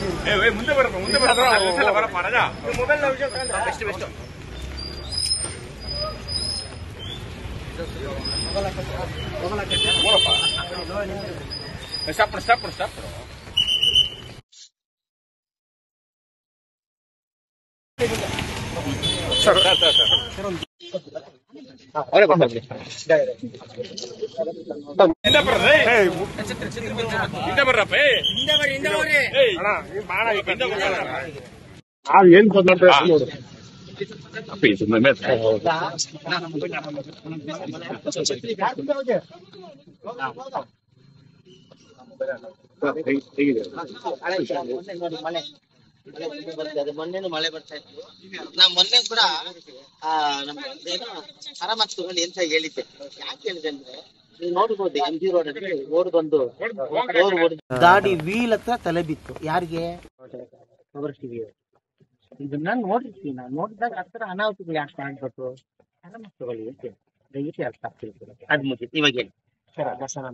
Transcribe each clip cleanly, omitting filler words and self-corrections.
ಮುಂದೆ ಬರಪ್ಪ ಬರಪ್ಪ ರಾಜ ಮೊಬೈಲ್ ಬೆಸ್ಟ್ ಸ್ಟಾಪ್ ಸರ್ ಏನ್ ನೋಡು ಮೊನ್ನೆನೂ ಮಳೆ ಬರ್ತಾ ಇತ್ತು. ನಾ ಮೊನ್ನೆ ಕೂಡ ನಮ್ಮ ಆರಾಮಾಗಿ ತಗೊಂಡು ಎಂತ ಹೇಳಿದ್ದೆ. ಯಾಕೆ ಹೇಳಿದೆ ಅಂದ್ರೆ ನೀವು ನೋಡ್ಬೋದು MG ರೋಡ್ ಅಲ್ಲಿ ಓಡ್ ಬಂದು ಗಾಡಿ ವೀಲ್ ಹತ್ರ ತಲೆ ಬಿತ್ತು. ಯಾರಿಗೆ? ಇದನ್ನ ನೋಡಿರ್ತೀನಿ. ನಾನು ನೋಡಿದಾಗ ಆ ಥರ ಅನಾಹುತಗಳು ಯಾಕೆ ಮಾಡ್ಬೇಕು? ಆರಾಮಾಗಿ ತಗೊಳ್ಳಿ ಅಂತ ದಯವಿಟ್ಟು ಅರ್ಥ ಆಗ್ತಿರ್ತೀರ. ಅದ್ ಮುಗಿತು. ಇವಾಗ ಹೇಳಿ ಸರ್. ದಸರಾ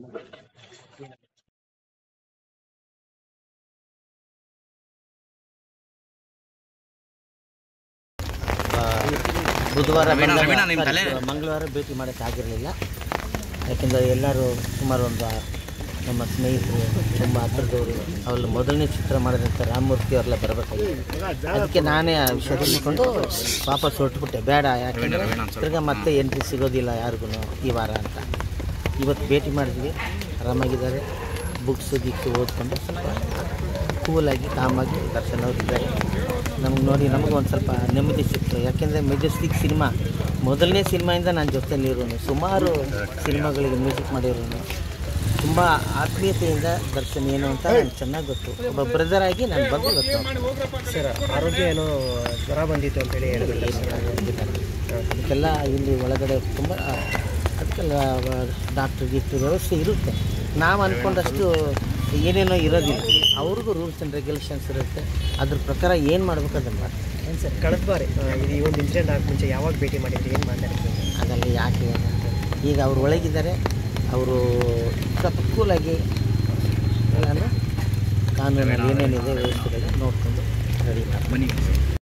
ಬುಧವಾರ ಮಂಗಳವಾರ ಭೇಟಿ ಮಾಡೋಕ್ಕಾಗಿರಲಿಲ್ಲ. ಯಾಕೆಂದರೆ ಎಲ್ಲರೂ ಸುಮಾರು ಒಂದು ನಮ್ಮ ಸ್ನೇಹಿತರು ತುಂಬ ಹತ್ತಿರದವರು ಅವ್ರಲ್ಲಿ ಮೊದಲನೇ ಚಿತ್ರ ಮಾಡಿದಂಥ ರಾಮಮೂರ್ತಿ ಅವರೆಲ್ಲ ಬರಬೇಕಾಗಿತ್ತು. ಅದಕ್ಕೆ ನಾನೇ ಆ ವಿಷಯ ತಿಳ್ಕೊಂಡು ವಾಪಸ್ ಹೊರಟ್ಬಿಟ್ಟೆ. ಬೇಡ, ಯಾಕೆಂದರೆ ತಿರ್ಗಾ ಮತ್ತೆ ಎಂಟ್ರಿ ಸಿಗೋದಿಲ್ಲ ಯಾರಿಗೂ ಈ ವಾರ ಅಂತ. ಇವತ್ತು ಭೇಟಿ ಮಾಡಿದ್ವಿ, ಆರಾಮಾಗಿದ್ದಾರೆ. ಬುಕ್ಸು ಓದ್ಕೊಂಡು ಸ್ವಲ್ಪ ಕೂಲಾಗಿ ಕಾಮಾಗಿ ದರ್ಶನ್ ಅವರಿದ್ದಾರೆ. ನಮ್ಗೆ ನೋಡಿ ನಮಗೂ ಒಂದು ಸ್ವಲ್ಪ ನೆಮ್ಮದಿ ಸಿಕ್ತು. ಯಾಕೆಂದರೆ ಮೆಜೆಸ್ಟಿಕ್ ಸಿನಿಮಾ ಮೊದಲನೇ ಸಿನಿಮಾಯಿಂದ ನಾನು ಜೊತೆಯಲ್ಲಿರೋನು, ಸುಮಾರು ಸಿನಿಮಾಗಳಿಗೆ ಮ್ಯೂಸಿಕ್ ಮಾಡಿರೋನು. ತುಂಬ ಆತ್ಮೀಯತೆಯಿಂದ ದರ್ಶನ್ ಏನು ಅಂತ ನನಗೆ ಚೆನ್ನಾಗಿ ಗೊತ್ತು. ಒಬ್ಬ ಬ್ರದರ್ ಆಗಿ ನಾನು ಬಂದು ಗೊತ್ತು. ಸರ್, ಆರೋಗ್ಯ ಏನೋ ಜ್ವರ ಬಂದಿತ್ತು ಅಂತೇಳಿ ಹೇಳಿದ್ರು. ಅದಕ್ಕೆಲ್ಲ ಇಲ್ಲಿ ಒಳಗಡೆ ತುಂಬ ಅದಕ್ಕೆಲ್ಲ ಡಾಕ್ಟ್ರ್ ವ್ಯವಸ್ಥೆ ಇರುತ್ತೆ. ನಾವು ಅಂದ್ಕೊಂಡಷ್ಟು ಏನೇನೋ ಇರೋದಿಲ್ಲ. ಅವ್ರಿಗೂ ರೂಲ್ಸ್ ಆ್ಯಂಡ್ ರೆಗ್ಯುಲೇಷನ್ಸ್ ಇರುತ್ತೆ. ಅದ್ರ ಪ್ರಕಾರ ಏನು ಮಾಡ್ಬೇಕು ಅದನ್ನು ಮಾಡ್ತಾರೆ. ಏನು ಸರ್, ಕಳೆದ ಬಾರಿ ಈ ಒಂದು ಇನ್ಸಿಡೆಂಟ್ ಆಗ ಮುಂಚೆ ಯಾವಾಗ ಭೇಟಿ ಮಾಡಿದ್ರಿ, ಏನು ಮಾತಾಡ್ತೀವಿ? ಅದರಲ್ಲಿ ಯಾಕೆ ಈಗ ಅವ್ರು ಒಳಗಿದ್ದಾರೆ. ಅವರು ಸ್ವಲ್ಪ ಕೂಲಾಗಿ ಎಲ್ಲನೂ ಕಾನೂನಲ್ಲಿ ಏನೇನಿದೆ ವ್ಯವಸ್ಥೆಗಳು ನೋಡಿಕೊಂಡು ರೆಡಿ ಮಾಡಿ